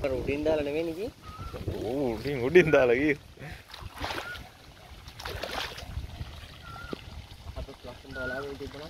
උඩින් දාලා නෙවෙයි නේ. උඩින් දාලා ගියේ. අපේ ලස්සන බලාගෙන තිබුණා.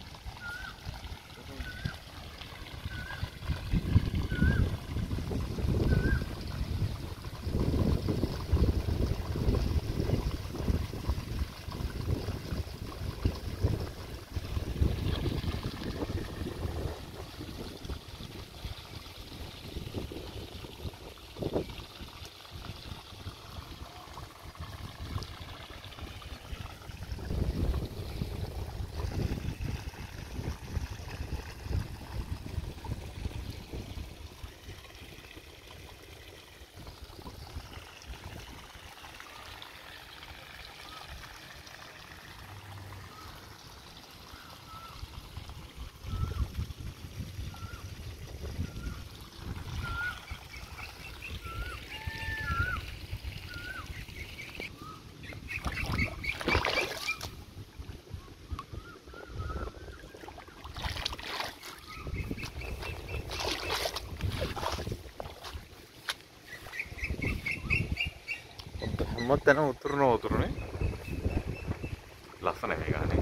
හැමතැනම උතුරනේ. ලස්සනයි මේ ගානේ.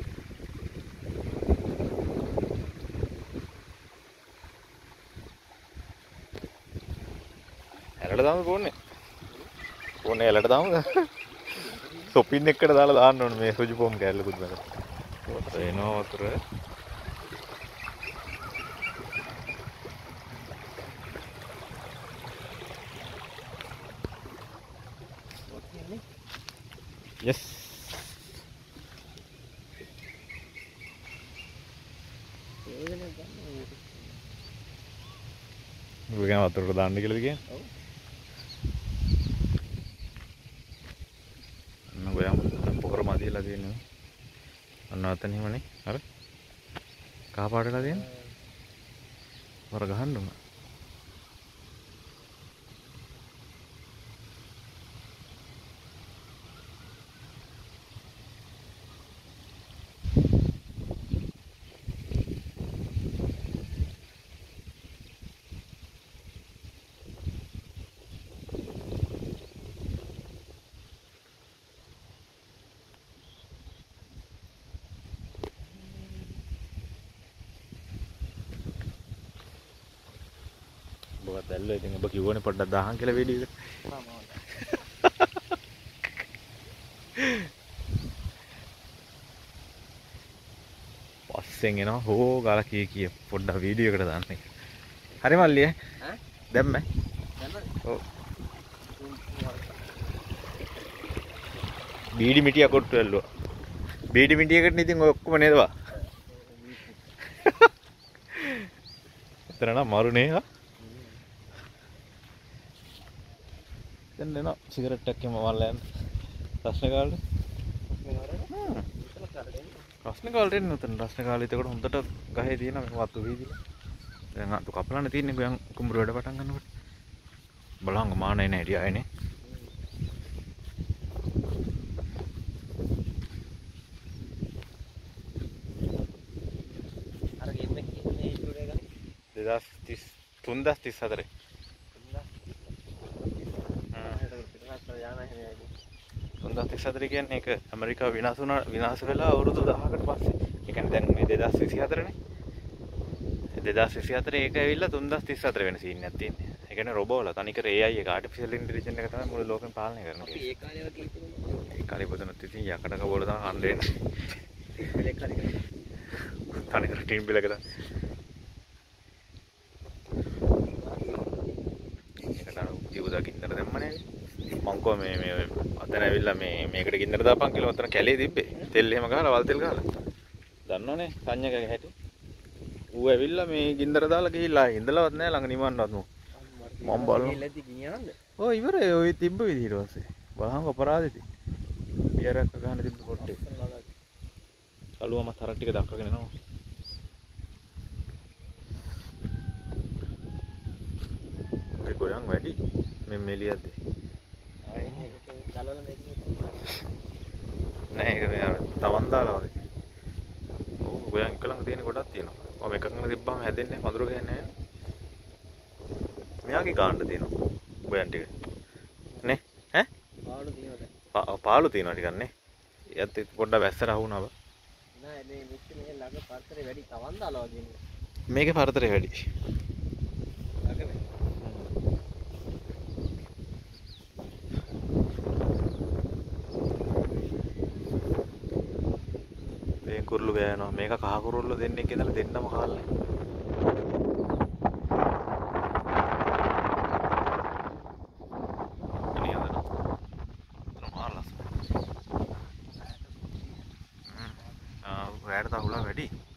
ඇලට දාමු ෆෝන් ඇලට දාමුද? සොපින් එකට දාලා දාන්න ඕනේ මේ සුජු ෆෝම් කෑල්ලකුත් මම. එනවා වතුර. Yes. Bukan waktu rodaan di kali kan? Nah, gue yang poker mati lagi ini. Nonton ini mana? Apa? Kapan ada lagi? Wargahan dong. Buat dulu itu ngebagi gue nih pada dahan kira video. Passing you know, oh gala kiki pada video kada dahan nih. Hari malam ya? Dem me? Oh. Bidi miti aku tuh dulu. Bidi miti aku nih tinggal aku mana itu? Ternyata maru nih ya? Then you know, cigarette take him one land. Rasnagal. Rasnagal deh nutan Rasnagal itu kan untuk gaya dia na waktu video. Dan nggak tuh kapalan nanti ini gue yang kumburu ada batang kan. Belang kemana ini dia ini? Harga ini itu deh kan? Tundas tis ada deh. Tundas tis ada deh kan? Ek Amerika विनाश वेला और तो दाह कर पास ये kan දැන් මේ 2024 නේ 2024 එක ඇවිල්ලා 3034 වෙන සීන් එකක් තියෙන්නේ. ඒ කියන්නේ රොබෝල තනිකර AI එක ආටිෆිෂල් ඉන්ටෙලිජන්ස් එක තමයි මුළු ලෝකෙම පාලනය කරන්නේ. අපි ඒ කාලේ වගේ හිතුනේ. ඒ කාලේ පොතනත් ඉතින් යකඩ කබෝල තමයි හම්බ වෙන්නේ. තනිකර ටීම් බිලක තමයි. ඒකට ජීවදා ගින්නර දැම්මනේ. මං කෝ මේ අතන ඇවිල්ලා මේකට ගින්නර දාපන් කියලා ඔතන කැලේ තිබ්බේ. තෙල් එහෙම ගහලා වල් තෙල් ගහලා. දන්නවනේ සංඥකගේ හැටි. ඌ ඇවිල්ලා මේ ගින්දර දාලා ගිහිල්ලා ඉඳලවත් නැහැ ළඟ නිවන්නවත් නෝ මම බලනවා ඉල්ලති ගිනියනද ඔය ඉවරයි ඔය තිබ්බ විදිහට පස්සේ බලහන් අපරාධෙති පියරක් ගන්න තිබ්බ පොට්ටේ කලුවම තරක් ටික දක්වගෙන එනවා ඒ ගොයන් වැඩි මේ මෙලියද්ද නෑ ඒක මේ තවන් දාලා වගේ ඔව් ගොයන් එක ළඟ තියෙන කොටක් තියෙනවා මම එකක් ළඟ තිබ්බම හැදෙන්නේ වඳුර ගහන්නේ නැහැ මෙයාගේ ගාන්න තියෙනවා. ගොයන් ටික. නේ? ඈ? පාඩු තියෙනවා. පාළු තියෙනවා ටිකක් නේ. ඒත් පොඩ්ඩක් වැස්සට අහුණා බා. නෑ මේ මෙච්චර මේ ළඟ පරතරේ වැඩි තවන් දාලා වගේ නේ. මේකේ පරතරේ වැඩි. ළඟ මේ. මේ කුරුල්ල ගෑනවා. මේක කහ කුරුල්ල දෙන්නෙක් ඉඳලා දෙන්නම කාලේ. වැඩ තහුලා වැඩි